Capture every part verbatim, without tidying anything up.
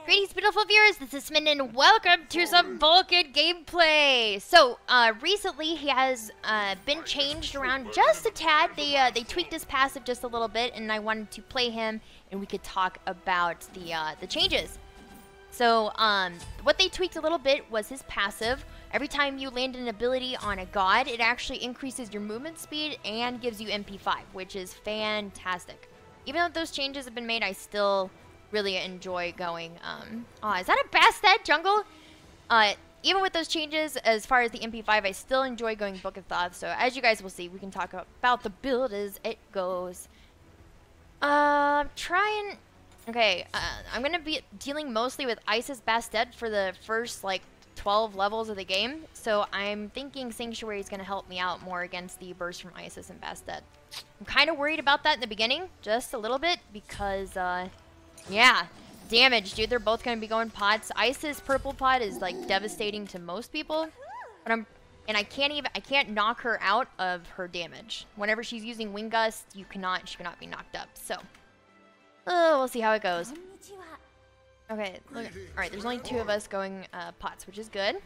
Greetings, beautiful viewers. This is Smitten, and welcome to some Vulcan gameplay. So, uh, recently he has uh, been changed around just a tad. They uh, they tweaked his passive just a little bit, and I wanted to play him, and we could talk about the uh, the changes. So, um, what they tweaked a little bit was his passive. Every time you land an ability on a god, it actually increases your movement speed and gives you M P five, which is fantastic. Even though those changes have been made, I still really enjoy going. Um, oh, is that a Bastet jungle? Uh, even with those changes, as far as the M P five, I still enjoy going Book of Thoth. So as you guys will see, we can talk about the build as it goes. Uh, trying. Okay, uh, I'm gonna be dealing mostly with Isis Bastet for the first like twelve levels of the game. So I'm thinking Sanctuary is gonna help me out more against the burst from Isis and Bastet. I'm kind of worried about that in the beginning, just a little bit, because uh. Yeah, damage, dude. They're both gonna be going pots. Isis purple pot is like devastating to most people, but I'm and I can't even I can't knock her out of her damage. Whenever she's using wing gust, you cannot she cannot be knocked up. So, oh, we'll see how it goes. Okay, look. All right, there's only two of us going uh, pots, which is good.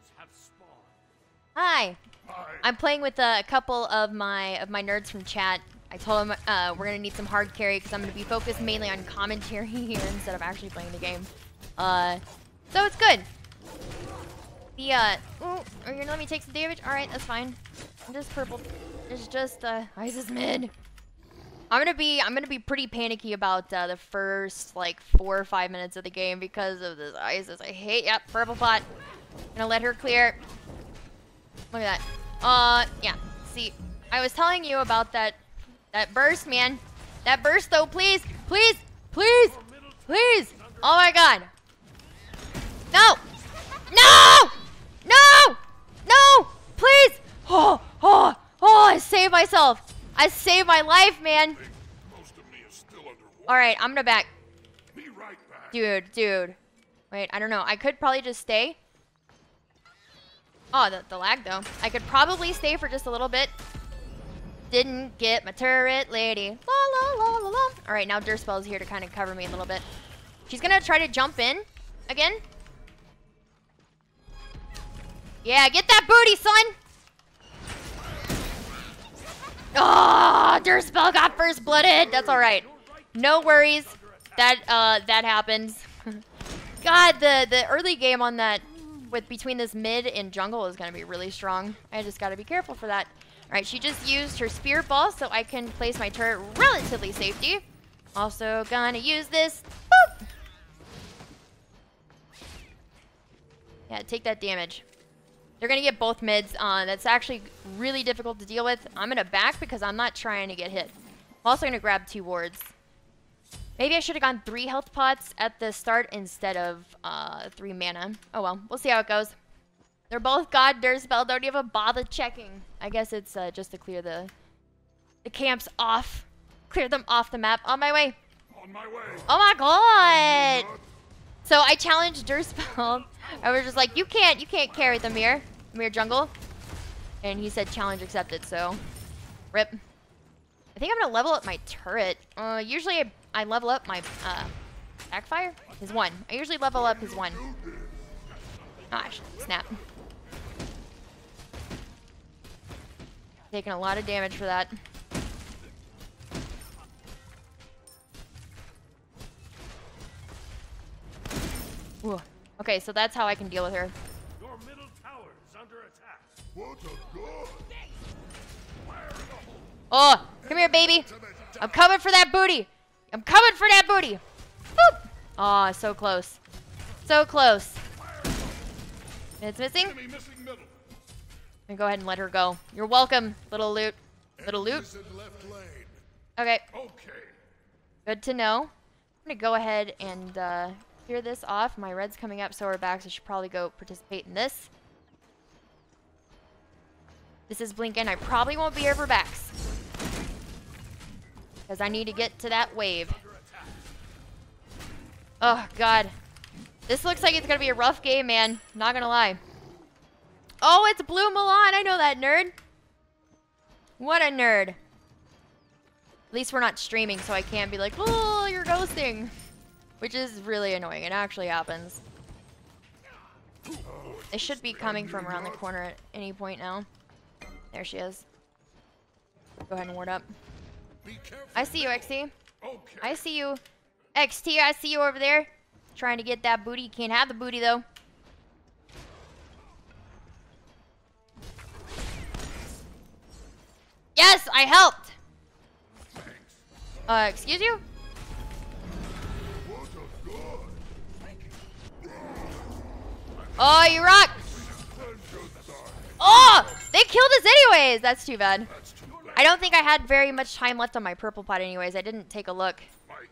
Hi, I'm playing with a couple of my of my nerds from chat. I told him uh, we're going to need some hard carry because I'm going to be focused mainly on commentary here instead of actually playing the game. Uh, so it's good. The, uh, ooh, are you going to let me take some damage? Alright, that's fine. I'm just purple. It's just, uh, Isis mid. I'm going to be, I'm going to be pretty panicky about uh, the first, like, four or five minutes of the game because of this Isis. I hate, yep, purple pot. Gonna let her clear. Look at that. Uh, yeah. See, I was telling you about that That burst, man. That burst, though, please. Please. Please. Please. Oh, my God. No. No. No. No. Please. Oh, oh, oh, I saved myself. I saved my life, man. All right, I'm going to back. Dude, dude. Wait, I don't know. I could probably just stay. Oh, the, the lag, though. I could probably stay for just a little bit. Didn't get my turret, lady. La la la la la. All right, now Durspell is here to kind of cover me a little bit. She's gonna try to jump in again. Yeah, get that booty, son. Oh, Durspell got first blooded. That's all right. No worries. That uh, that happens. God, the the early game on that with between this mid and jungle is gonna be really strong. I just gotta be careful for that. Alright, she just used her spirit ball so I can place my turret relatively safety. Also gonna use this. Boop! Yeah, take that damage. They're gonna get both mids on. That's actually really difficult to deal with. I'm gonna back because I'm not trying to get hit. I'm also gonna grab two wards. Maybe I should have gone three health pots at the start instead of uh, three mana. Oh well, we'll see how it goes. They're both God Durspell, don't even bother checking. I guess it's uh, just to clear the the camps off. Clear them off the map. On my way. On my way. Oh my God. So I challenged Durspell. I was just like, you can't, you can't carry the mirror, mirror jungle. And he said challenge accepted, so rip. I think I'm gonna level up my turret. Uh, usually I, I level up my uh, backfire. His one. I usually level up his one. Gosh, snap. Taking a lot of damage for that. Ooh. Okay, so that's how I can deal with her. Your middle tower is under attack. What a god. Oh, come here, baby. I'm coming for that booty. I'm coming for that booty. Boop. Oh, so close. So close. It's missing. I'm gonna go ahead and let her go. You're welcome, little loot. Little loot. Okay. Good to know. I'm gonna go ahead and uh, clear this off. My red's coming up, so we're back, so I should probably go participate in this. This is blinking. I probably won't be here for backs. Because I need to get to that wave. Oh, God. This looks like it's gonna be a rough game, man. Not gonna lie. Oh, it's Blue Milan. I know that nerd. What a nerd. At least we're not streaming, so I can't be like, oh, you're ghosting. Which is really annoying. It actually happens. They should be coming from around the corner at any point now. There she is. Go ahead and ward up. I see you, X T. I see you. X T, I see you over there. Trying to get that booty. You can't have the booty, though. Yes, I helped. Uh, excuse you? Oh, you rock! Oh! They killed us anyways! That's too bad. I don't think I had very much time left on my purple pot anyways. I didn't take a look.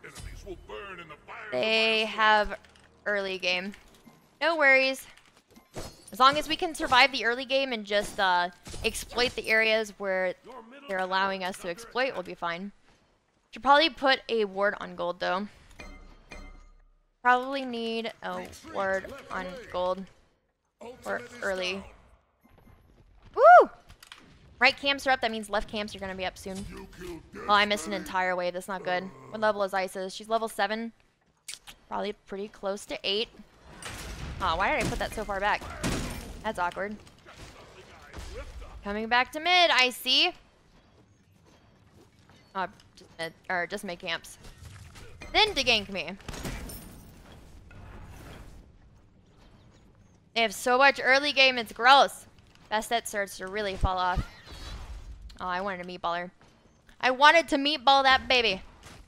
They have early game. No worries. As long as we can survive the early game and just uh, exploit the areas where they're allowing us to exploit, we'll be fine. Should probably put a ward on gold though. Probably need a ward on gold. Or early. Woo! Right camps are up. That means left camps are going to be up soon. Oh, I missed an entire wave. That's not good. What level is Isis? She's level seven. Probably pretty close to eight. Oh, why did I put that so far back? That's awkward. Coming back to mid. I see. Oh, just mid. Or just mid camps. Then to gank me. They have so much early game, it's gross. Bastet starts to really fall off. Oh, I wanted to meatball her. I wanted to meatball that baby.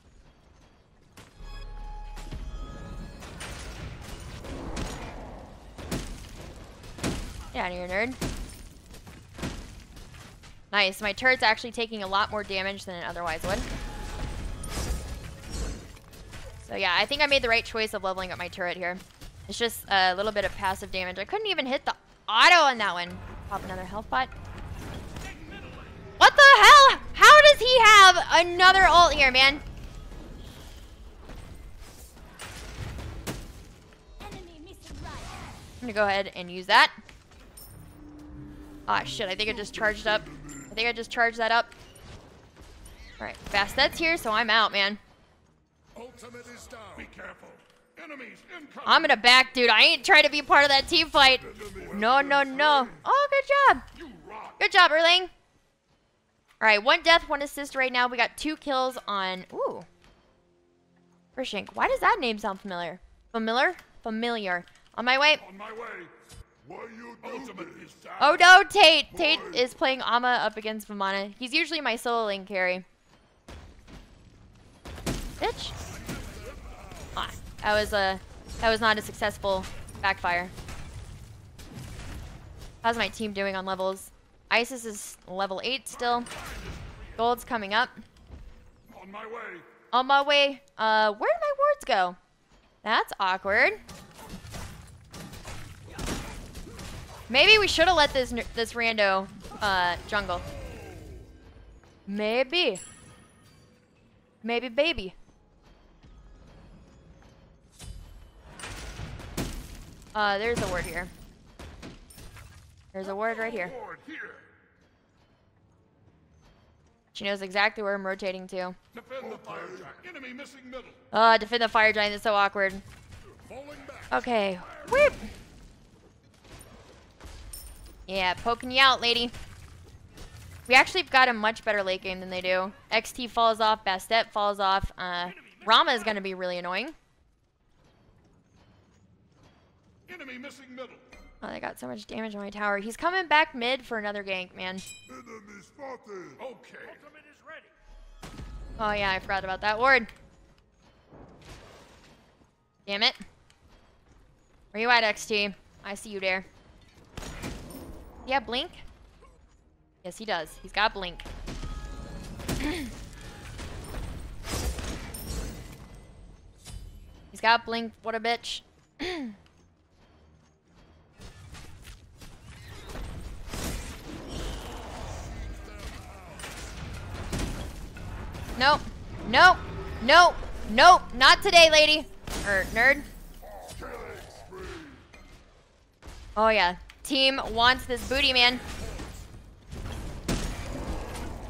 Get out of here, nerd. Nice. My turret's actually taking a lot more damage than it otherwise would. So yeah, I think I made the right choice of leveling up my turret here. It's just a little bit of passive damage. I couldn't even hit the auto on that one. Pop another health pot. What the hell? How does he have another ult here, man? I'm gonna go ahead and use that. Ah, shit. I think I just charged up. I think I just charged that up. Alright, Bastet's here, so I'm out, man. Ultimate is down. Be careful. Enemies incoming. I'm gonna back, dude. I ain't trying to be part of that team fight. No, no, no. Oh, good job. Good job, Erling. Alright, one death, one assist right now. We got two kills on... Ooh. Pershink. Why does that name sound familiar? Familiar? Familiar. On my way. On my way. What you Ultimate is down. Oh no, Tate. Tate is playing Ama up against Vamana. He's usually my solo lane carry. Bitch. Ah, that was a that was not a successful backfire. How's my team doing on levels? Isis is level eight still. Gold's coming up. On my way. On my way. Uh, where did my wards go? That's awkward. Maybe we should have let this this rando uh, jungle. Maybe. Maybe, baby. Uh, there's a word here. There's a word right here. She knows exactly where I'm rotating to. Defend the fire giant. Enemy missing middle. Uh, defend the fire giant. It's so awkward. Falling back. Okay. Whip. Yeah, poking you out, lady. We actually got a much better late game than they do. X T falls off. Bastet falls off. Uh, Rama is going to be really annoying. Enemy missing middle. Oh, they got so much damage on my tower. He's coming back mid for another gank, man. Enemy spotted. Okay. Ultimate is ready. Oh, yeah, I forgot about that ward. Damn it. Where you at, X T? I see you there. Yeah, blink? Yes, he does. He's got blink. He's got blink. What a bitch. Nope. Nope. Nope. Nope. Not today, lady. Or nerd. Oh, yeah. Team wants this booty, man.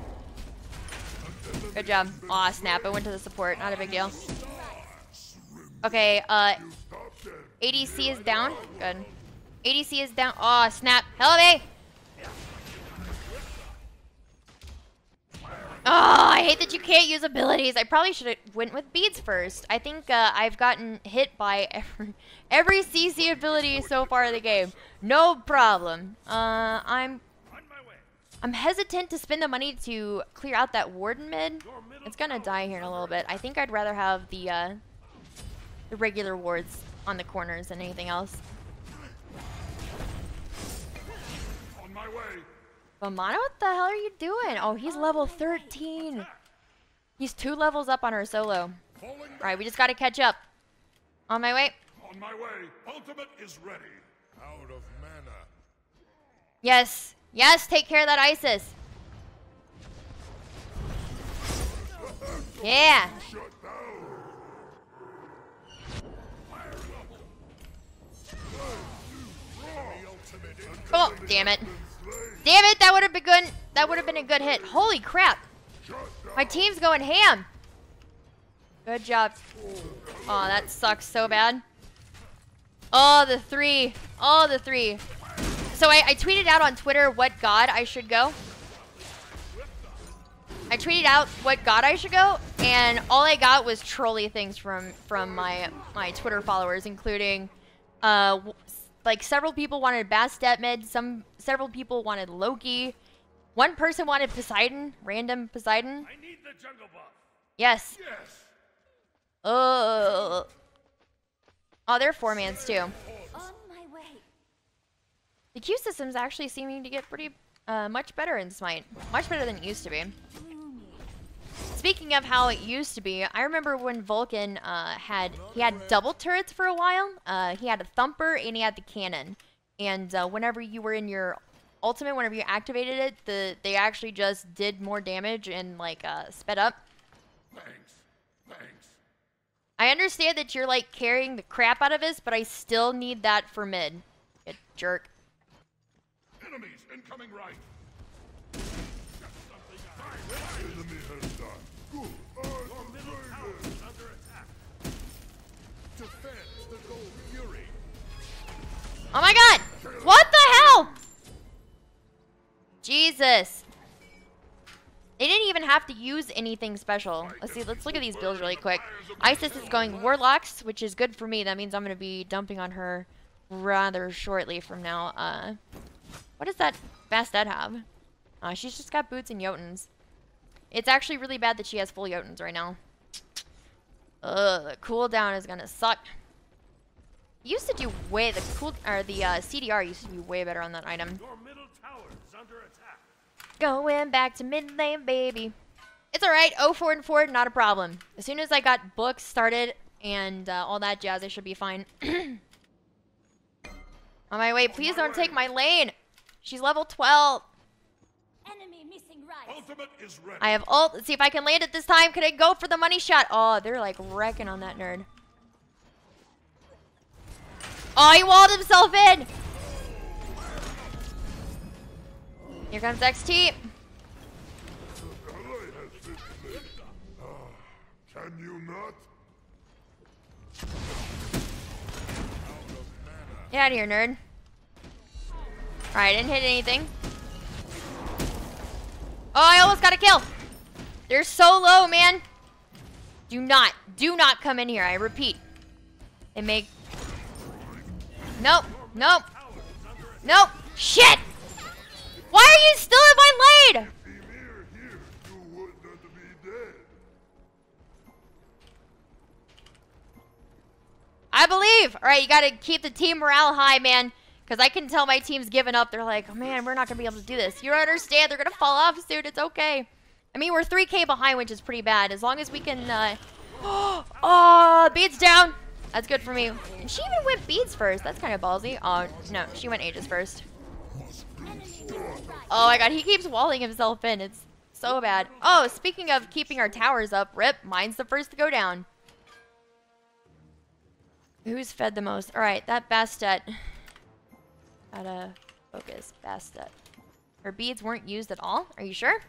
Good job. Aw, snap. I went to the support. Not a big deal. Okay, uh, A D C is down. Good. A D C is down. Oh, snap. Help me! Oh, I hate that you can't use abilities. I probably should have went with beads first. I think uh, I've gotten hit by every, every C C ability so far in the game. No problem. Uh, I'm I'm hesitant to spend the money to clear out that warden mid. It's gonna die here in a little bit. I think I'd rather have the uh, the regular wards on the corners than anything else. On my way. Bomano, what the hell are you doing? Oh, he's level thirteen. He's two levels up on our solo. Alright, we just gotta catch up. On my way. On my way. Ultimate is ready. Out of mana. Yes. Yes, take care of that Isis. Yeah. Shut down. Oh, damn it. Damn it, that would have been good. That would have been a good hit. Holy crap. My team's going ham. Good job. Oh, that sucks so bad. Oh, the three. Oh, the three. So I, I tweeted out on Twitter what god I should go. I tweeted out what god I should go, and all I got was trolly things from from my my Twitter followers, including uh like several people wanted Bastet mid, some several people wanted Loki, one person wanted Poseidon, random Poseidon. I need the jungle buff. Yes. Yes. Uh. Oh, they're four mans too. On my way. The Q system's actually seeming to get pretty uh, much better in Smite, much better than it used to be. Speaking of how it used to be, I remember when Vulcan uh, had, he had double turrets for a while. Uh, he had a thumper and he had the cannon. And uh, whenever you were in your ultimate, whenever you activated it, the they actually just did more damage and like uh, sped up. Thanks. Thanks. I understand that you're like carrying the crap out of this, but I still need that for mid. You jerk. Enemies incoming right. Enemy has done. Good. Your middle tower is under attack. Defend the gold fury. Oh my god! What the hell? Jesus. They didn't even have to use anything special. Let's see, let's look at these builds really quick. Isis is going Warlocks, which is good for me. That means I'm going to be dumping on her rather shortly from now. Uh, what does that Bastet have? Uh, she's just got boots and Jotuns. It's actually really bad that she has full Jotuns right now. Ugh, the cooldown is going to suck. Used to do way, the cool, or the uh, C D R used to be way better on that item. Your middle tower is under attack. Going back to mid lane, baby. It's alright. oh four and four, not a problem. As soon as I got books started and uh, all that jazz, I should be fine. On my way. Please don't take my lane. She's level twelve. Enemy missing right. Ultimate is ready. I have ult. Let's see if I can land it this time. Can I go for the money shot? Oh, they're like wrecking on that nerd. Oh, he walled himself in. Here comes X T. Can you not? Get out of here, nerd. Alright, didn't hit anything. Oh, I almost got a kill. They're so low, man. Do not, do not come in here. I repeat. They make... Nope, nope, nope. Shit! Why are you still in my lane? Emir here, you would not be dead. I believe. All right, you got to keep the team morale high, man. Because I can tell my team's giving up. They're like, oh, man, we're not going to be able to do this. You don't understand. They're going to fall off soon. It's okay. I mean, we're three K behind, which is pretty bad. As long as we can... Uh... Oh, beats down. That's good for me. And she even went beads first. That's kind of ballsy. Oh, no. She went ages first. Oh, my God. He keeps walling himself in. It's so bad. Oh, speaking of keeping our towers up, rip, mine's the first to go down. Who's fed the most? All right, that Bastet. Gotta focus. Bastet. Her beads weren't used at all? Are you sure?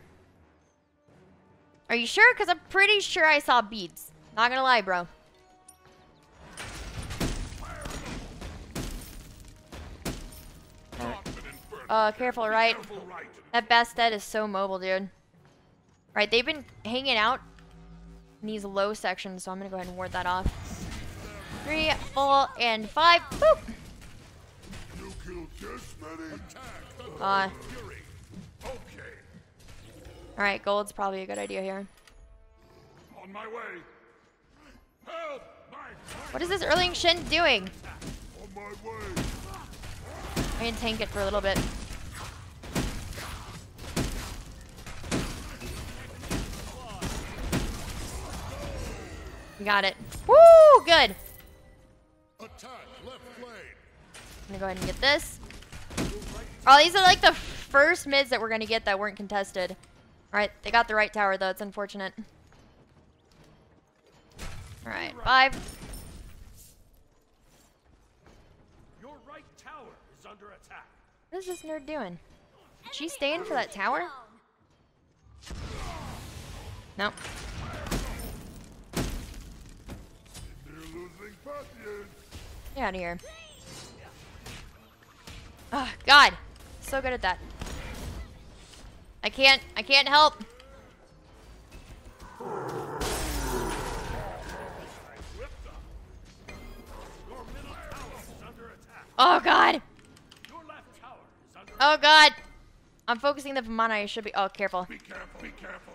Are you sure? Because I'm pretty sure I saw beads. Not gonna lie, bro. Uh, careful, right? Careful right. That Bastet is so mobile, dude. Right, they've been hanging out in these low sections, so I'm gonna go ahead and ward that off. Three, four, and five. Boop! You killed this many? Uh, Fury. Okay. Alright, gold's probably a good idea here. On my way. Help! My, What is this Erling Shin doing? on my way. I can tank it for a little bit. We got it. Woo! Good. Attack left lane. I'm gonna go ahead and get this. Oh, these are like the first mids that we're gonna get that weren't contested. Alright, they got the right tower though. It's unfortunate. Alright, five. Your right tower is under attack. What is this nerd doing? Is she staying for that tower? Nope. They're losing Parthians. Get out of here. Oh, God. So good at that. I can't, I can't help. Your middle tower is under attack. Oh, God. Your left tower is under Oh, God. I'm focusing the mana. I should be. Oh, careful. Be careful. Be careful.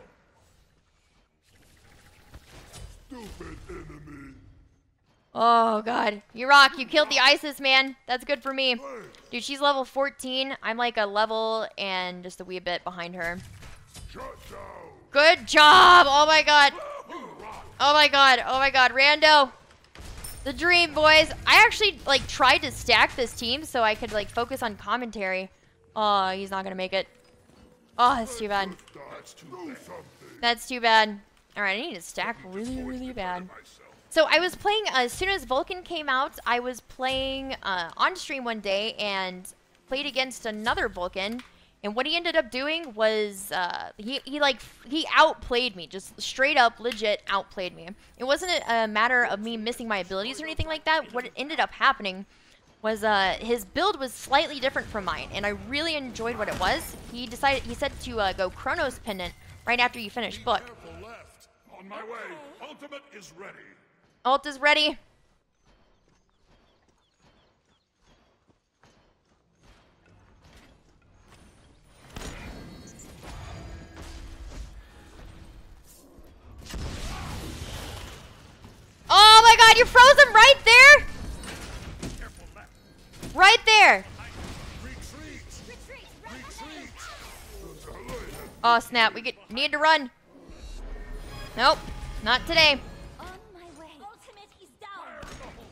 Stupid enemy. Oh, God. You rock. You killed the Isis, man. That's good for me. Dude, she's level fourteen. I'm like a level and just a wee bit behind her. Shut down. Good job. Oh, my God. Oh, my God. Oh, my God. Rando. The dream, boys. I actually, like, tried to stack this team so I could, like, focus on commentary. Oh, he's not going to make it. Oh, that's too bad. That's too bad. Something. That's too bad. All right, I need to stack really, really bad. So I was playing, uh, as soon as Vulcan came out, I was playing uh, on stream one day and played against another Vulcan. And what he ended up doing was, uh, he, he like, he outplayed me. Just straight up, legit outplayed me. It wasn't a, a matter of me missing my abilities or anything like that. What ended up happening was uh, his build was slightly different from mine. And I really enjoyed what it was. He decided, he said to uh, go Chronos Pendant right after you finish book. Careful left. On my way. Ultimate is ready. Ult is ready. Oh my God, you froze him right there? careful left. Right there. Retreat. Retreat, Retreat. Oh snap, we get need to run. Nope, not today. on my way. Ultimate is down.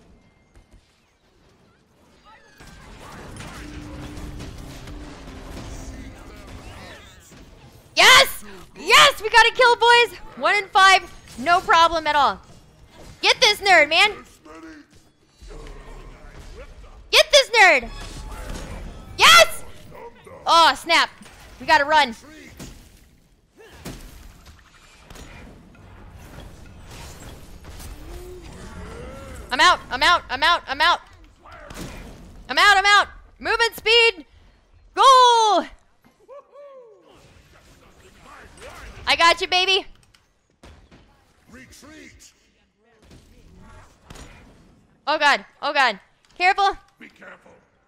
Yes! Yes, we got a kill, boys. One in five, no problem at all. Get this nerd, man. Get this nerd. Yes! Oh, snap. We gotta run. I'm out, I'm out, I'm out, I'm out. I'm out, I'm out. Movement speed. Goal! I got you, baby. Retreat. Oh God, oh God. Careful. Be careful.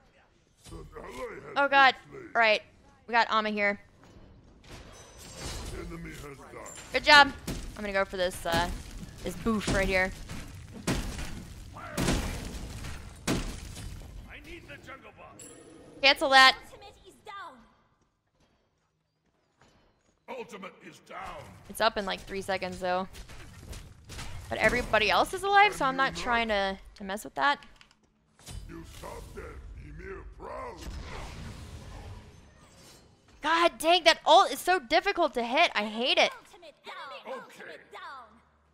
Oh God. All right, we got Ama here. Enemy has died. Good job. I'm gonna go for this, uh, this boof right here. I need the jungle buff. Cancel that. Ultimate is down. Ultimate is down. It's up in like three seconds though. But everybody else is alive, so I'm not trying to, to mess with that. You stopped them. Emir proud. God dang, that ult is so difficult to hit. I hate it. Ultimate down. Ultimate down.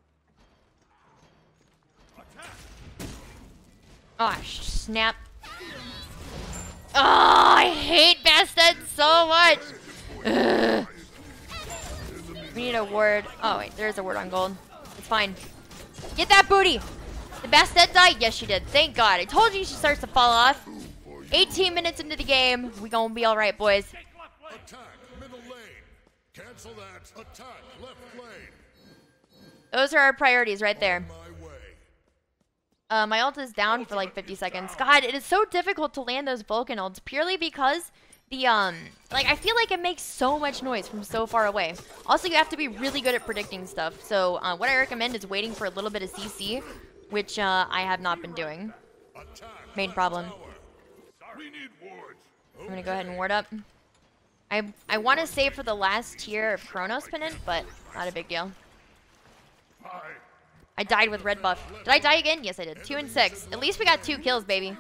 Oh, snap. Oh, I hate Bastet so much. Ugh. We need a ward. Oh, wait, there's a ward on gold. It's fine. Get that booty. Did Bastet die? Yes, she did. Thank God. I told you she starts to fall off. eighteen minutes into the game. We gonna be all right, boys. Take left lane. Attack middle lane. Cancel that. Attack left lane. Those are our priorities right there. My way. Uh, my ult is down for like fifty seconds. God, it is so difficult to land those Vulcan ults purely because the, um, like, I feel like it makes so much noise from so far away. Also, you have to be really good at predicting stuff. So, uh, what I recommend is waiting for a little bit of C C, which, uh, I have not been doing. Attack Main left problem. tower. We need wards. I'm gonna go ahead and ward up. I, I want to save for the last tier of Chronos Pennant, but not a big deal. Hi. I died with red buff. Did I die again? Yes, I did. Two and six. At least we got two kills, baby.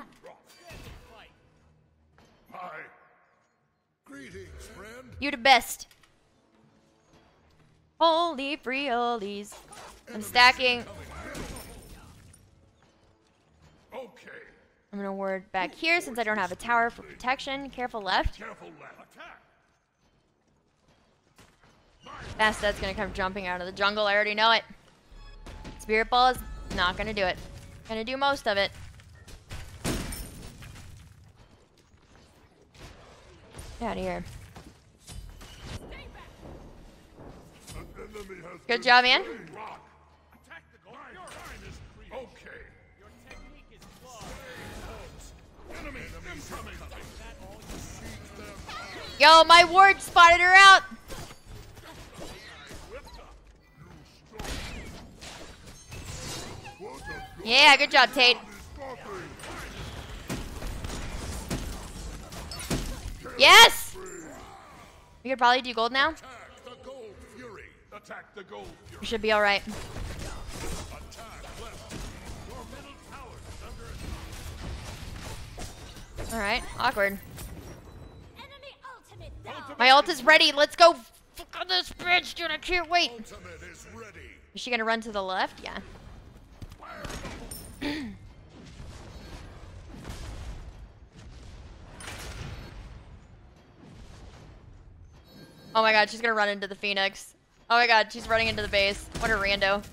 Hi. Greetings, friend. You the best. Holy friolies. I'm stacking. Okay. I'm gonna ward back here since I don't have a tower for protection. Careful left. Careful left. Attack. Bastet's gonna come jumping out of the jungle. I already know it. Spirit Ball is not gonna do it. Gonna do most of it. Get out of here. An enemy has Good been job, man. slain. Rock. Attack the goal. Your finest creation. Okay. Your technique is flawed. Enemy incoming. Yo, my ward spotted her out. Yeah, good job, Tate. Yes! We could probably do gold now. Attack the gold fury. Attack the gold fury. We should be alright. Attack left. Your middle tower is under attack. Alright, awkward. Enemy ultimate down. My ult is ready. Let's go. Fuck on this bitch, dude. I can't wait. Ultimate is ready. Is she gonna run to the left? Yeah. Oh my god, she's gonna run into the Phoenix. Oh my god, she's running into the base. What a rando.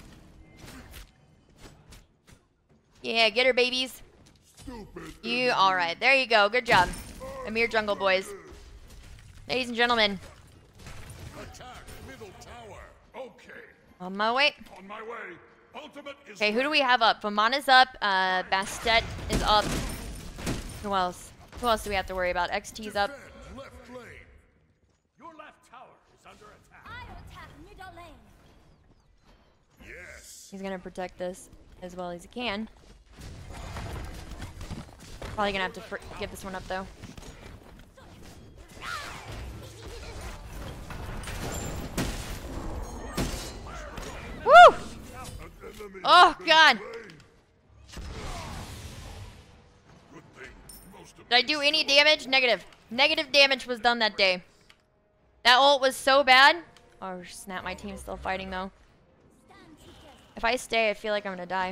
Yeah, get her, babies. Stupid. You, alright. There you go. Good job. Amir Jungle Boys. Ladies and gentlemen, Attack middle tower. Okay. on my way. On my way. Ultimate is Okay, who do we have up? Vamana's up. Uh, Bastet is up. Who else? Who else do we have to worry about? X T's up. Defend left lane. Your left tower is under attack. I attack middle lane. Yes. He's gonna protect this as well as he can. Probably gonna have to fr give this one up though. Woo! Enemy Oh has been god! slain. Good thing. Most of Did I do any damage? Negative. Negative damage was done that day. That ult was so bad. Oh snap! My team's still fighting though. Stand together. If I stay, I feel like I'm gonna die.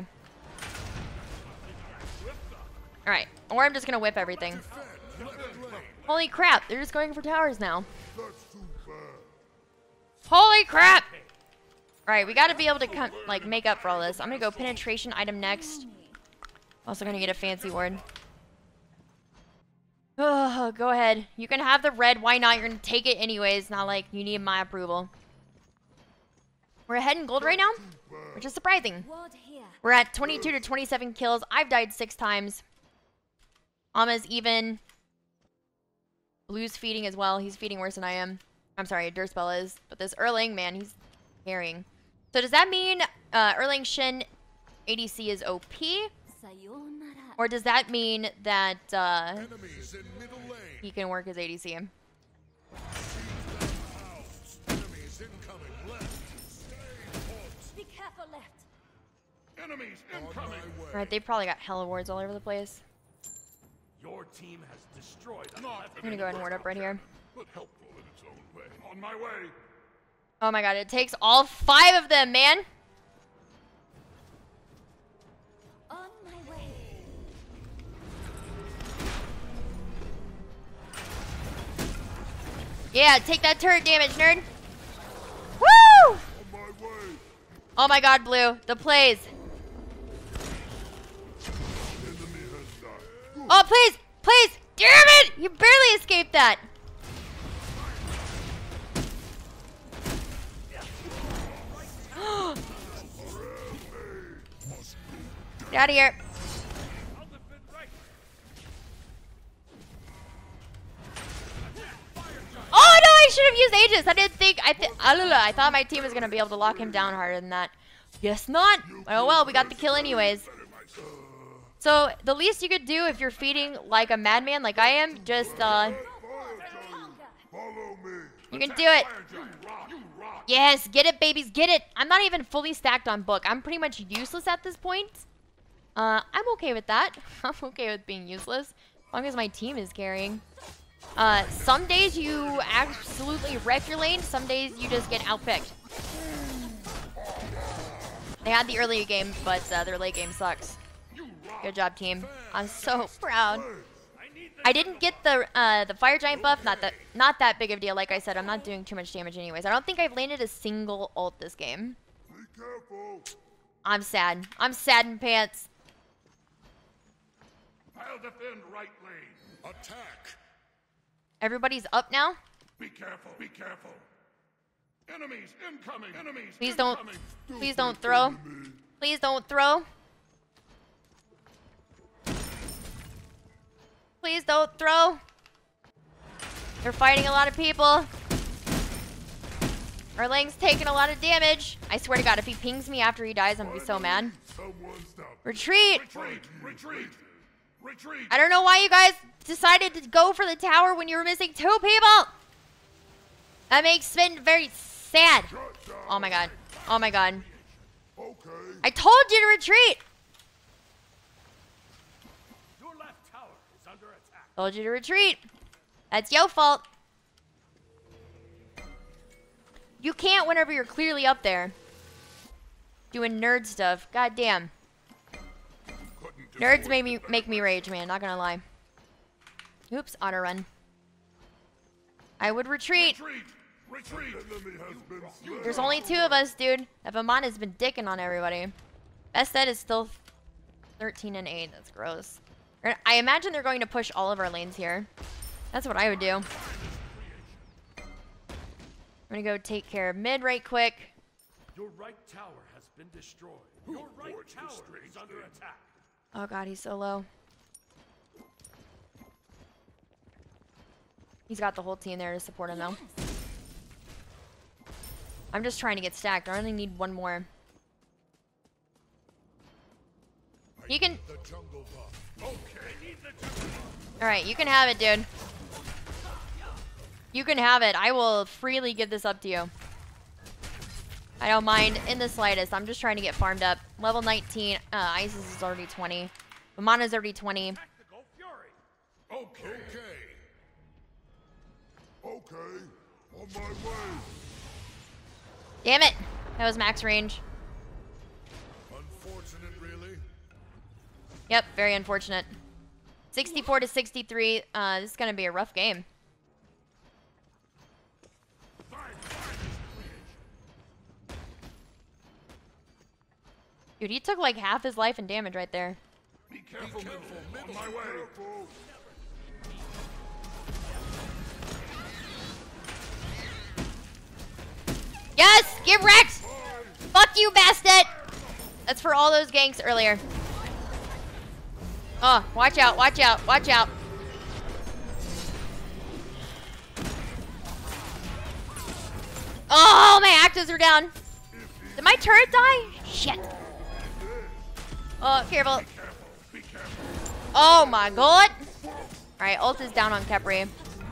Alright, or I'm just gonna whip everything. defend left lane. Holy crap, they're just going for towers now. That's too bad. Holy crap! Alright, we gotta be able to come, like make up for all this. I'm gonna go penetration item next. Also gonna get a fancy ward. Oh, go ahead. You can have the red, why not? You're gonna take it anyways, not like you need my approval. We're ahead in gold right now, which is surprising. Ward here. We're at twenty-two to twenty-seven kills. I've died six times. Ama's even. Blue's feeding as well. He's feeding worse than I am. I'm sorry, Durspell is. But this Erling, man, he's carrying. So does that mean uh, Erling Shin A D C is O P? Sayonara. Or does that mean that uh, Enemies in middle lane. he can work as A D C? House. Enemies incoming left. Stay put. Be careful left. Enemies incoming. way. Alright, they probably got hella wards all over the place. Your team has destroyed a Not left. I'm gonna go ahead and ward up right here. but helpful in its own way. On my way. Oh my god, it takes all five of them, man! On my way. Yeah, take that turret damage, nerd! Woo! On my way. Oh my god, Blue. The plays. Enemy has died. Oh, please! Please! Damn it! You barely escaped that. Get out of here. Oh no, I should have used Aegis. I didn't think, I, th I thought my team was going to be able to lock him down harder than that. Guess not. Oh well, we got the kill anyways. So, the least you could do if you're feeding like a madman like I am, just, uh... you can do it. Yes, get it, babies, get it. I'm not even fully stacked on book. I'm pretty much useless at this point. Uh, I'm okay with that. I'm okay with being useless, as long as my team is carrying. Uh, some days you absolutely wreck your lane. Some days you just get outpicked. They had the earlier game, but uh, their late game sucks. Good job, team. I'm so proud. I didn't get the uh, the fire giant buff. Not that not that big of a deal. Like I said, I'm not doing too much damage anyways. I don't think I've landed a single ult this game. I'm sad. I'm sad in pants. I'll defend right lane. Attack. Everybody's up now. Be careful. Be careful. Enemies incoming. Enemies. Please don't. incoming. Please don't throw. Please don't throw. Please don't throw. They're fighting a lot of people. Our lane's taking a lot of damage. I swear to God, if he pings me after he dies, I'm gonna be so mad. Retreat. Retreat. Retreat. Retreat. I don't know why you guys decided to go for the tower when you were missing two people. That makes Smitten very sad. Oh my God. Oh my God. Okay. I told you to retreat. Your left tower is under attack. Told you to retreat. That's your fault. You can't whenever you're clearly up there doing nerd stuff. God damn. Nerds make me make me rage, man. Not gonna lie. Oops, auto run. I would retreat. Retreat. Retreat. Enemy has been slain. There's only two of us, dude. Evamana's been dicking on everybody. Best set is still thirteen and eight. That's gross. I imagine they're going to push all of our lanes here. That's what I would do. I'm gonna go take care of mid right quick. Your right tower has been destroyed. Your right tower is under attack. Oh God, he's so low. He's got the whole team there to support him though. I'm just trying to get stacked. I only need one more. You can... The jungle buff. Okay. Alright, you can have it, dude. You can have it. I will freely give this up to you. I don't mind in the slightest. I'm just trying to get farmed up. Level nineteen. Uh, Isis is already twenty. Vamana's already twenty. Tactical fury. Okay. Okay. Okay. On my way. Damn it. That was max range. Unfortunate, really. Yep, very unfortunate. sixty-four to sixty-three. Uh, this is going to be a rough game. Dude, he took like half his life in damage right there. Be careful, Be careful. Middle. On my way. Careful. Yes! Get wrecked! Fuck you, Bastet! That's for all those ganks earlier. Oh, watch out, watch out, watch out. Oh, my actives are down. Did my turret die? Shit. Oh, careful. Oh my God. Alright, ult is down on Kepri.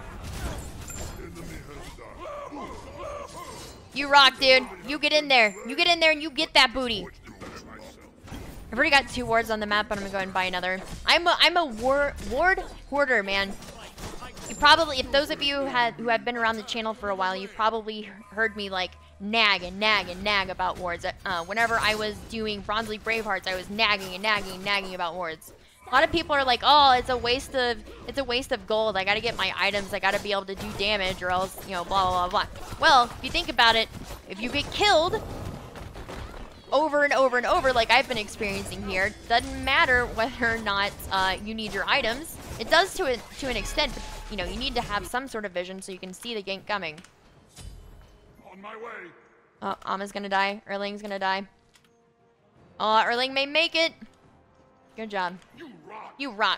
You rock, dude. You get in there. You get in there and you get that booty. I've already got two wards on the map, but I'm gonna go ahead and buy another. I'm a I'm a war, ward hoarder, man. You probably, if those of you who had who have been around the channel for a while, you probably heard me like nag and nag and nag about wards. Uh, whenever I was doing Bronze League Bravehearts, I was nagging and nagging and nagging about wards. A lot of people are like, oh, it's a waste of it's a waste of gold. I gotta get my items. I gotta be able to do damage, or else, you know, blah blah blah blah. Well, if you think about it, if you get killed over and over and over, like I've been experiencing here, doesn't matter whether or not uh, you need your items. It does to a, to an extent, but you know, you need to have some sort of vision so you can see the gank coming. On my way. Oh, Ama's gonna die. Erling's gonna die. Oh, Erling may make it. Good job. You rock. You rock.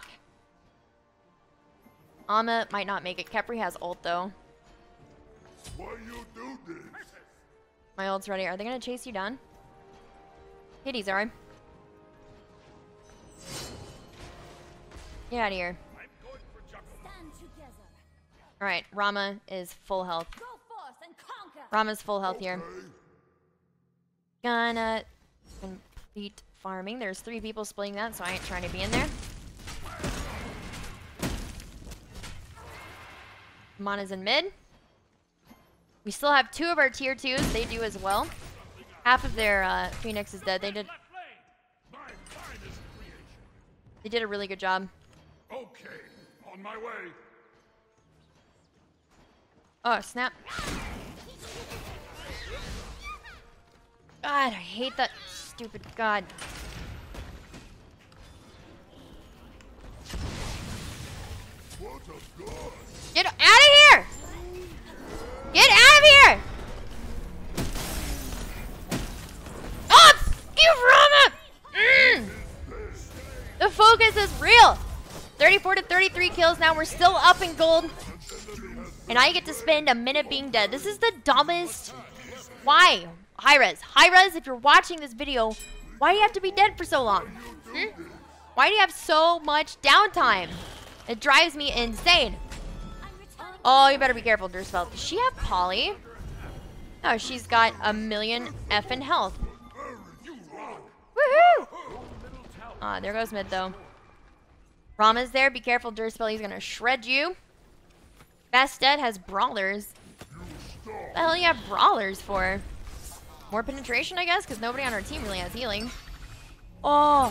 Ama might not make it. Kepri has ult though. Why you do this? My ult's ready. Are they gonna chase you down? Hitty, Zara. Get out of here. Stand together. Alright, Rama is full health. Go forth and conquer. Rama's full health here. Hey, Gonna complete farming. There's three people splitting that, so I ain't trying to be in there. Mana's in mid. We still have two of our tier twos. They do as well. Half of their uh, Phoenix is dead. They did. my finest creation. They did a really good job. Okay, on my way. Oh snap! God, I hate that stupid god. What a god. Get out of here! Get out of here! Oh, f you, Rama! Mm. The focus is real. thirty-four to thirty-three kills now. We're still up in gold. And I get to spend a minute being dead. This is the dumbest. Why? Hi-Res. Hi-Res, if you're watching this video, why do you have to be dead for so long? Hmm? Why do you have so much downtime? It drives me insane. Oh, you better be careful, Dursfeld. Does she have Polly? No, she's got a million effing health. Woohoo! Ah, there goes mid, though. Rama's there. Be careful, Durspell. He's gonna shred you. Bastet has brawlers. What the hell do you have brawlers for? More penetration, I guess, because nobody on our team really has healing. Oh.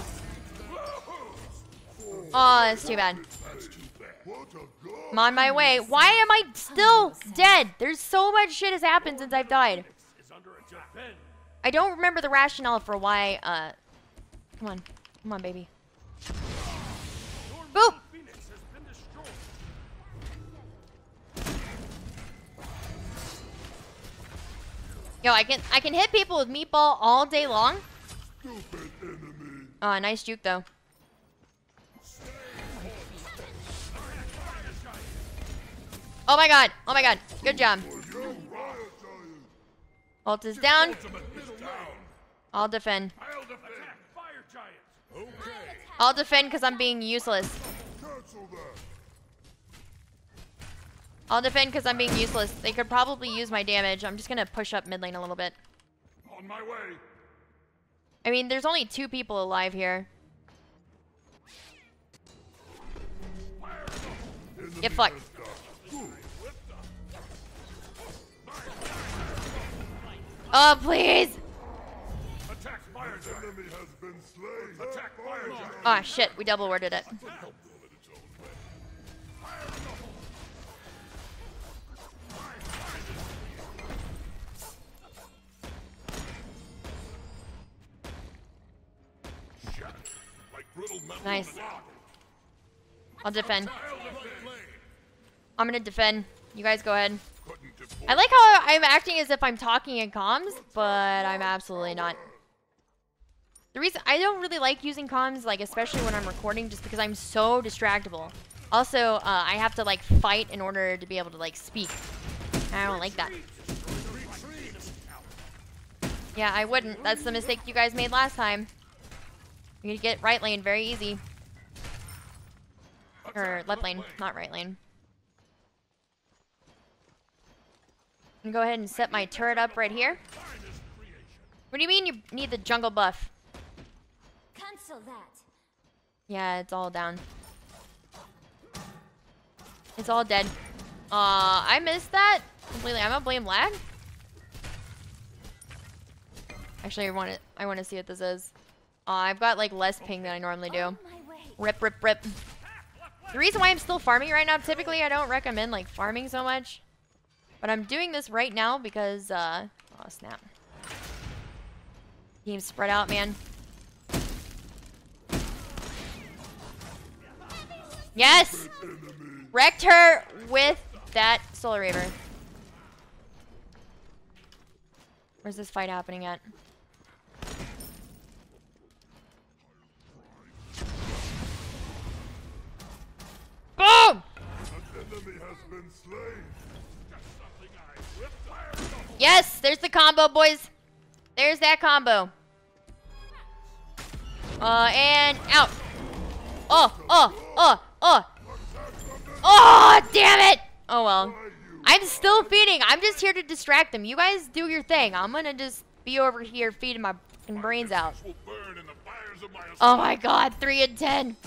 Oh, that's too bad. What a god. I'm on my way. Why am I still dead? There's so much shit has happened since I've died. Is under a defend. I don't remember the rationale for why, uh... Come on. Come on, baby. Boop! Phoenix has been destroyed. Yo, I can I can hit people with meatball all day long. Stupid enemy. Oh, nice juke though. Oh my god. Oh my god. Good job. You riot giant. Ult is down. Ultimate is down. I'll defend. I'll defend. Fire giant. Okay. I'll defend because I'm being useless. Cancel that. I'll defend because I'm being useless. They could probably use my damage. I'm just gonna push up mid lane a little bit. On my way. I mean, there's only two people alive here. Get fucked. Oh, please! Attack fire giant. Enemy has been slain. Attack fire giant. Oh shit, we double worded it. Nice. I'll defend. I'm gonna defend. You guys go ahead. I like how I'm acting as if I'm talking in comms, but I'm absolutely not. The reason I don't really like using comms, like especially when I'm recording, just because I'm so distractible. Also, uh, I have to like fight in order to be able to like speak. I don't like that. Yeah, I wouldn't. That's the mistake you guys made last time. You could get right lane very easy. Or left lane, not right lane. I'm gonna go ahead and set my turret up right here. What do you mean you need the jungle buff? Cancel that. Yeah, it's all down. It's all dead. Uh, I missed that completely. I'm gonna blame lag. Actually, I want to. I want to see what this is. Uh, I've got like less ping than I normally do. On my way. Rip, rip, rip. The reason why I'm still farming right now, typically I don't recommend like farming so much, but I'm doing this right now because, uh, oh snap. Team spread out, man. Yes! Wrecked her with that Solar Reaver. Where's this fight happening at? Boom! Yes, there's the combo, boys. There's that combo. Uh, and out. Oh, oh, oh, oh. Oh, damn it! Oh, well. I'm still feeding. I'm just here to distract them. You guys do your thing. I'm gonna just be over here feeding my fucking brains out. Oh my god, three and ten.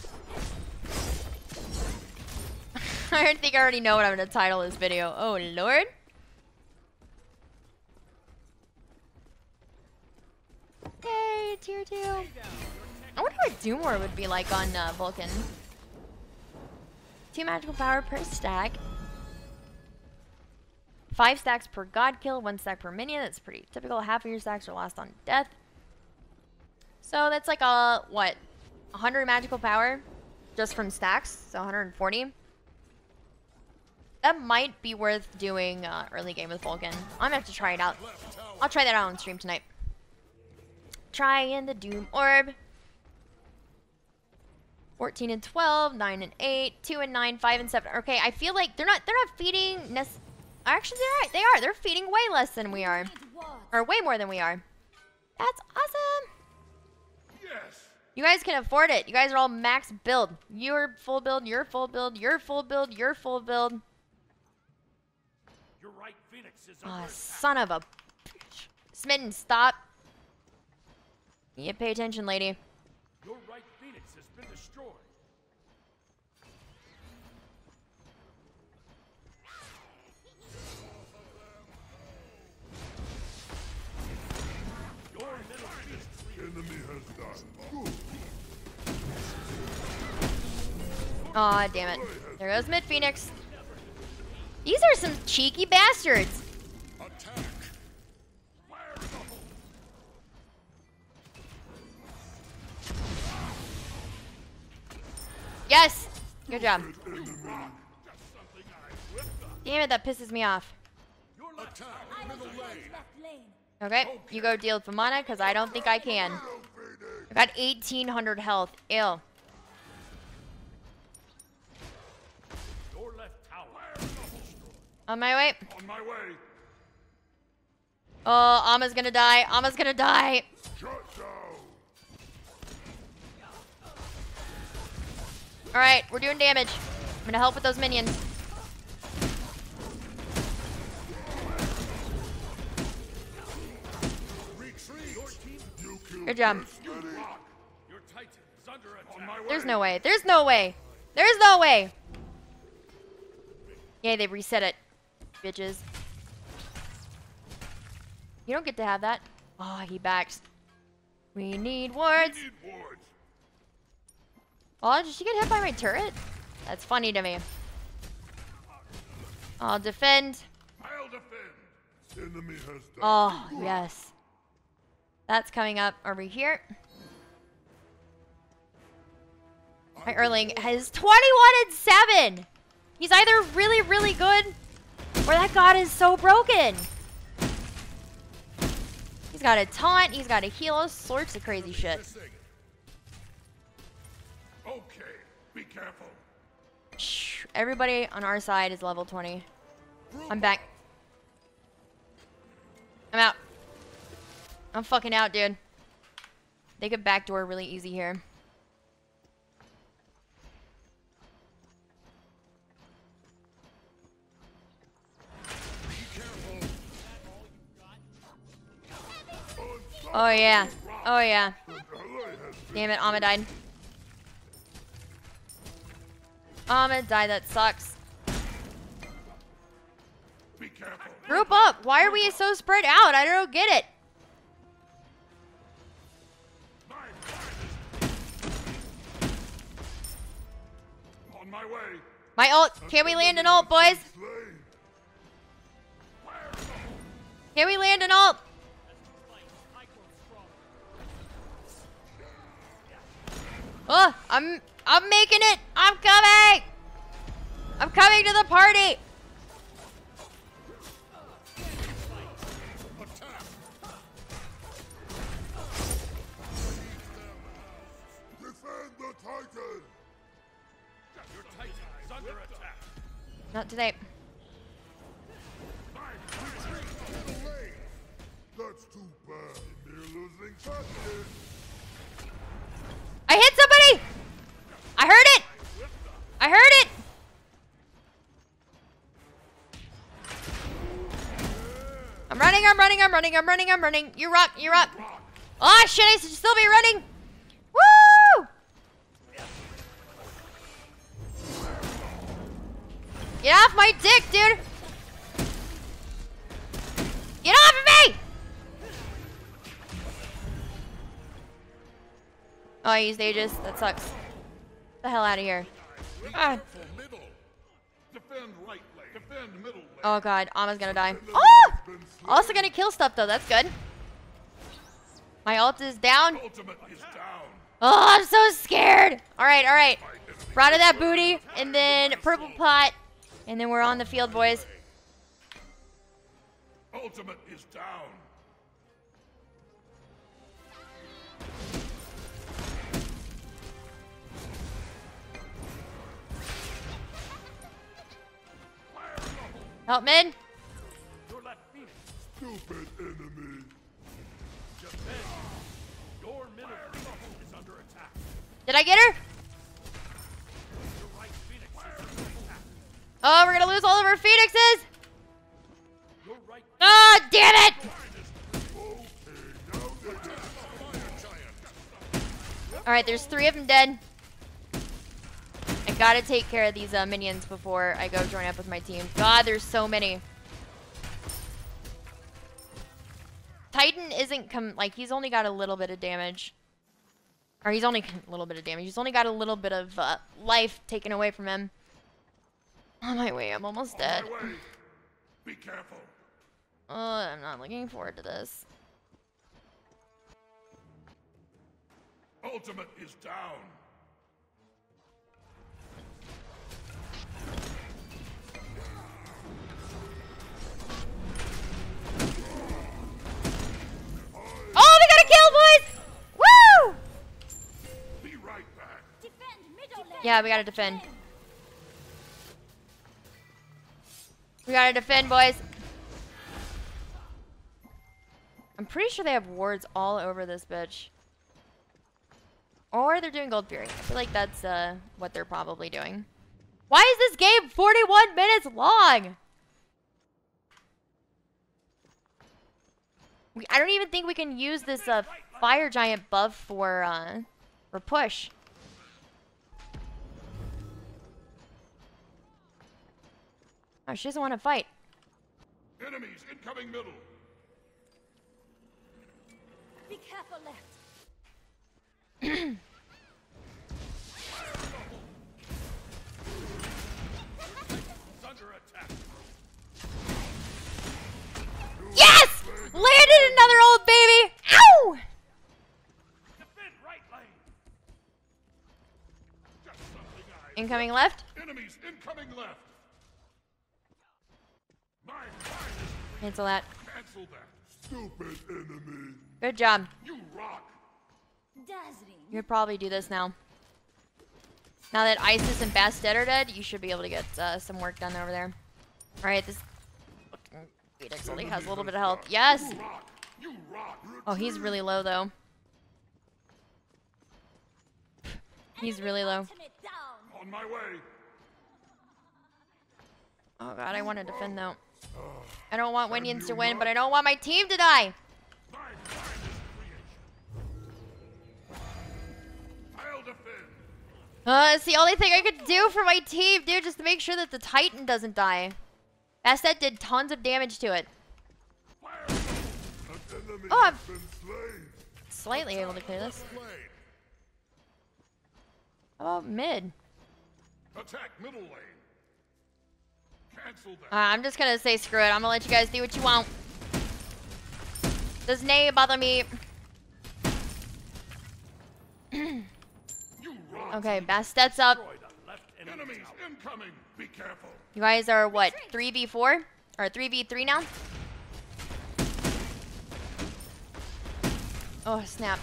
I think I already know what I'm gonna title this video. Oh, Lord. Yay, tier two. I wonder what Doomor would be like on uh, Vulcan. Two magical power per stack. Five stacks per god kill, one stack per minion. That's pretty typical. Half of your stacks are lost on death. So that's like a, what, one hundred magical power just from stacks. So one hundred forty. That might be worth doing uh, early game with Vulcan. I'm gonna have to try it out. I'll try that out on stream tonight. Try in the Doom Orb. fourteen and twelve, nine and eight, two and nine, five and seven. Okay, I feel like they're not they're not feeding nec Actually, they're right. They are. They're feeding way less than we are. Or way more than we are. That's awesome. Yes. You guys can afford it. You guys are all max build. You're full build, you're full build, you're full build, you're full build. Your right Phoenix is Oh, under son of a bitch. Smitten, stop. You pay attention, lady. Your right Phoenix has been destroyed. Your middle Enemy has done. Good. Aw, oh, damn it. There goes Mid Phoenix. These are some cheeky bastards. Attack. Yes! Good job. Damn it, that pisses me off. Attack. Middle lane. Left lane. Okay, you go deal with the mana, because I don't think I can. I got eighteen hundred health. Ew. Your left tower is destroyed. On my way. On my way. Oh, Ama's gonna die. Ama's gonna die. Shut down. Alright, we're doing damage. I'm gonna help with those minions. Retreat. Your team. You killed Good job. Steady. Your Titan is under attack. On my way. There's no way. There's no way. There's no way. Yay, they reset it. Bitches. You don't get to have that. Oh, he backs. We need wards. Need wards. Oh, did she get hit by my turret? That's funny to me. I'll defend. I'll defend. Enemy has done. Oh, yes. That's coming up over here. My Erling has twenty-one and seven. He's either really, really good, or that god is so broken. He's got a taunt, he's got a heal, all sorts of crazy shit. Okay, be careful. Shh, everybody on our side is level twenty. I'm back. I'm out. I'm fucking out, dude. They could backdoor really easy here. Oh yeah. Oh yeah. Damn it, Amma died. Amma died, that sucks. Be careful. Group up! Why are we so spread out? I don't get it. On my way. My ult. Can we land an ult, boys? Slain. Can we land an ult? Oh, I'm I'm making it. I'm coming. I'm coming to the party. Defend the Titan! Your Titan is under attack. Not today. That's too bad. They're losing touches. I hit somebody. I heard it. I heard it. I'm running, I'm running, I'm running, I'm running, I'm running. You rock, you rock. Oh shit, I should still be running. Woo! Get off my dick, dude. Get off of me! Oh, I used Aegis. That sucks. Get the hell out of here. Ah. Middle. Defend right lane. Defend middle lane. Oh god, Ama's gonna die. Oh! Also gonna kill stuff though, that's good. My ult is down. Ultimate is down. Oh, I'm so scared. Alright, alright. Brought of that booty, and then purple pot, and then we're on the field, boys. Ultimate is down. Help mid. Your left Phoenix. Stupid enemy. Defend. Your middle is under attack. Did I get her? Your right Phoenix is under attack. Oh, we're gonna lose all of our phoenixes. Your right Oh, damn it. Alright, there's three of them dead. I gotta take care of these uh, minions before I go join up with my team. God, there's so many. Titan isn't com- like, he's only got a little bit of damage. Or he's only a little bit of damage. He's only got a little bit of uh, life taken away from him. On my way, I'm almost dead. On my way. Be careful. Oh, I'm not looking forward to this. Ultimate is down. Oh, we got a kill, boys! Woo! Be right back. Defend middle lane. Yeah, we gotta defend. We gotta defend, boys. I'm pretty sure they have wards all over this bitch. Or they're doing Gold Fury. I feel like that's uh, what they're probably doing. Why is this game forty-one minutes long? We, I don't even think we can use this uh, Fire Giant buff for, uh, for push. Oh, she doesn't want to fight. Enemies incoming middle. Be careful left. is under attack. Yes! Landed another old baby! Ow! Defend right lane. Just something I. Incoming left. Enemies incoming left. My finest. Cancel that. Cancel that. Stupid enemy. Good job. You rock. Dazzling. You could probably do this now. Now that Isis and Bastet are dead, you should be able to get uh, some work done over there. Alright, this Phoenix only has a little bit of health. Yes! You rock. You rock. Oh, he's really low though. He's really low. Ultimate down. On my way. Oh god, I want to defend though. I don't want Windians to win, but I don't want my team to die! My finest creation. I'll defend. Uh, it's the only thing I could do for my team, dude, just to make sure that the Titan doesn't die. Bastet did tons of damage to it. Fire. An enemy Oh, I'm has been slain. slightly able to clear this. Slain. How about mid? Attack middle lane. Cancel that. Uh, I'm just gonna say screw it. I'm gonna let you guys do what you want. Does nay bother me? You rock. Okay, Bastet's up. Destroy the left enemy Enemies tower. incoming. Be careful. You guys are what? three v four? Or three v three now? Oh, snap.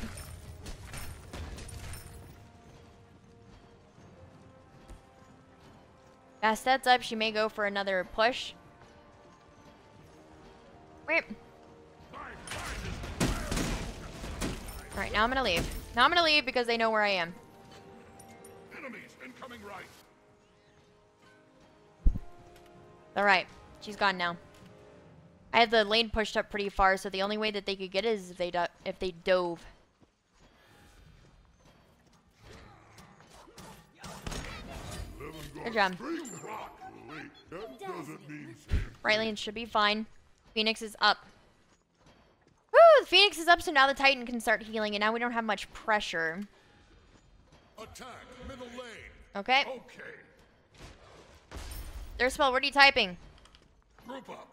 Bastet's up. She may go for another push. Wait. Alright, now I'm gonna leave. Now I'm gonna leave because they know where I am. Enemies incoming right. Alright, she's gone now. I had the lane pushed up pretty far, so the only way that they could get it is if they, do if they dove. Good job. Street rock late. That doesn't mean save. Right lane should be fine. Phoenix is up. Woo! The Phoenix is up, so now the Titan can start healing, and now we don't have much pressure. Attack middle lane. Okay. Okay. There's spell. What are you typing? Group up.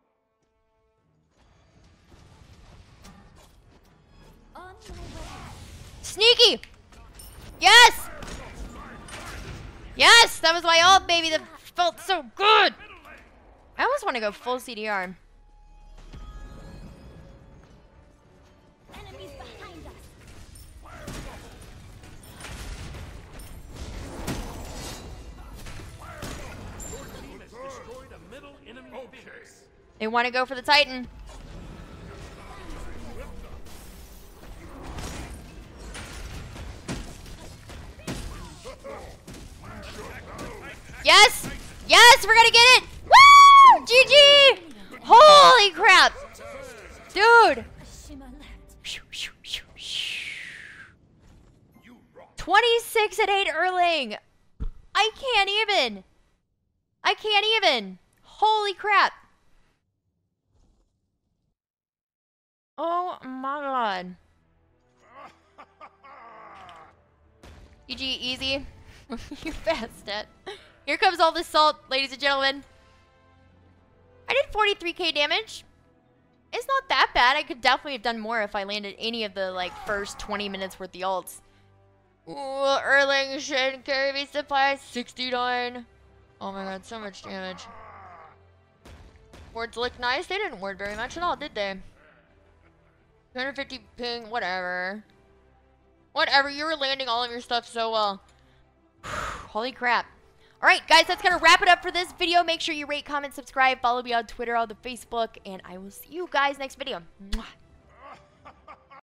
On my way. Sneaky! Yes! Yes! That was my ult, baby. That felt so good! I almost want to go full C D R. Enemies behind us. Your team has destroyed a middle enemy Okay. Phoenix. They want to go for the Titan. Yes! Yes! We're gonna get it! Woo! G G! Holy crap! Dude! A shimmer left. You rock. twenty-six and eight Erling! I can't even! I can't even! Holy crap! Oh my god. G G, easy. You bastard. Here comes all the salt, ladies and gentlemen. I did forty-three K damage. It's not that bad. I could definitely have done more if I landed any of the like first twenty minutes worth the ults. Ooh, Erling should carry me supply sixty-nine. Oh my god, so much damage. Wards look nice. They didn't ward very much at all, did they? two hundred fifty ping, whatever. Whatever, you were landing all of your stuff so well. Holy crap. Alright, guys, that's going to wrap it up for this video. Make sure you rate, comment, subscribe, follow me on Twitter, on the Facebook, and I will see you guys next video. Mwah.